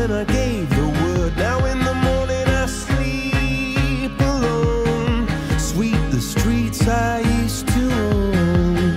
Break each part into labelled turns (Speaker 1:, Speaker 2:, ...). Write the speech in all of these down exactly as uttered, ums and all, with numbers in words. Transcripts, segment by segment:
Speaker 1: when I gave the word. Now in the morning I sleep alone. Sweep the streets I used to own.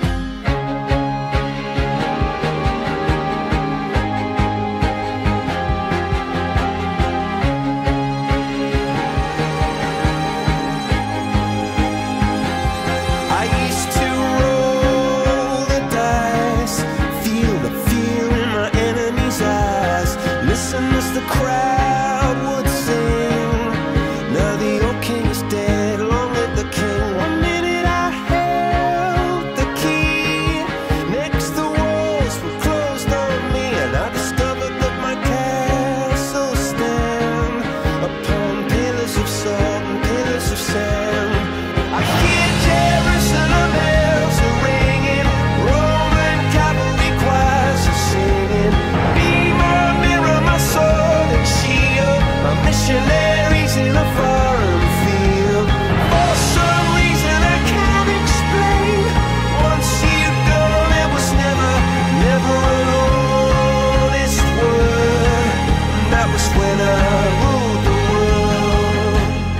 Speaker 1: I used to roll the dice, feel the fear in my enemy's eyes, listen as the crowd would sing. Now the old king is dead, long live the king. One minute I held the key, next the walls were closed on me, and I discovered that my castle stand upon pillars of salt and pillars of sand. I hear Jerusalem bells are ringing, Roman cavalry choirs are singing. Be my mirror, my sword and shield, my missionaries in a foreign field. For some reason I can't explain, once you've gone it was never, never an honest word. And that was when I ruled the world.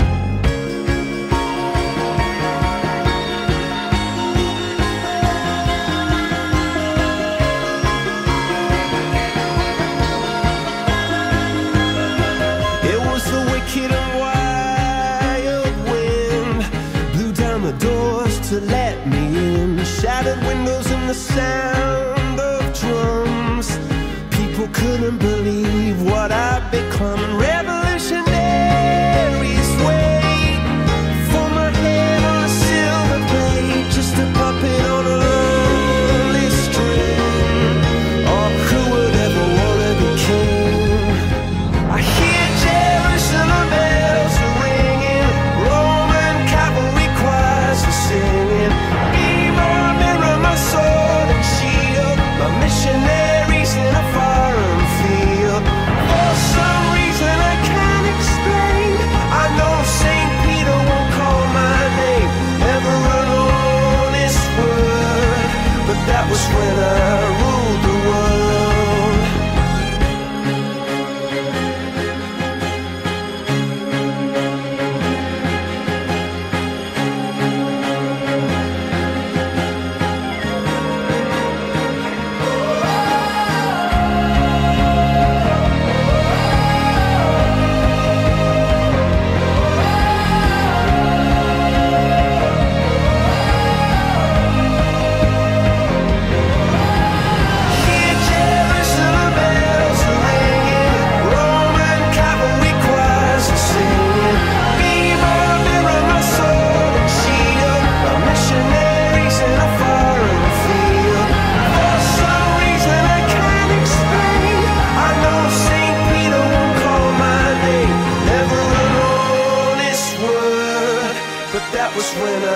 Speaker 1: It was the wicked and wild wind, blew down the doors to let me in, shattered windows and the sound of drums. People couldn't believe what I'd become. Revolutionaries wait for my head on a silver plate, just a puppet on a lonely string. Oh, who would ever want to be king? I hear Jerusalem bells are ringing, Roman cavalry choirs are singing. Be my mirror, my sword and shield, my missionaries in a foreign field. For some reason I can't explain, I know Saint Peter won't call my name, never an honest word. But that was when I ruled the world. Hear Jerusalem bells are ringing, Roman cavalry choirs are singing. Be my mirror, my sword and shield, my missionaries in a foreign field. For some reason I can't explain, I know Saint Peter won't call my name, never an honest word. But that was when I